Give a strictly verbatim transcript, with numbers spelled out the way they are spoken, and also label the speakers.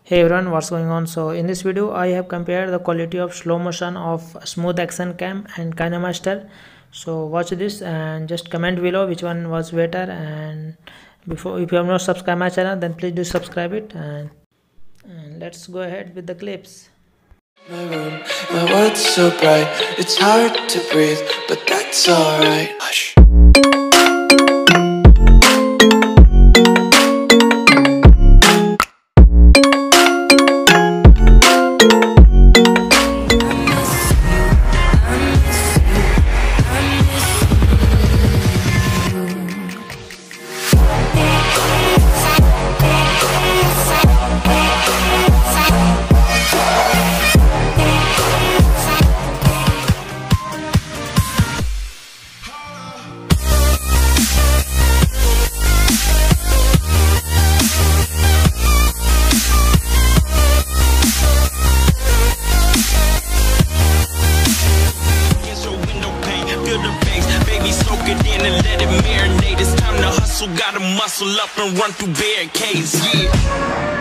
Speaker 1: Hey everyone, what's going on? So in this video I have compared the quality of slow motion of Smooth Action Cam and Kinemaster. So watch this and just comment below which one was better. And before, if you have not subscribed my channel, then please do subscribe it. And, and let's go ahead with the clips.
Speaker 2: My room, my world's so bright, it's hard to breathe, but that's alright. Hush.
Speaker 3: Let it marinate. It's time to hustle. Gotta muscle up and run through barricades. Yeah.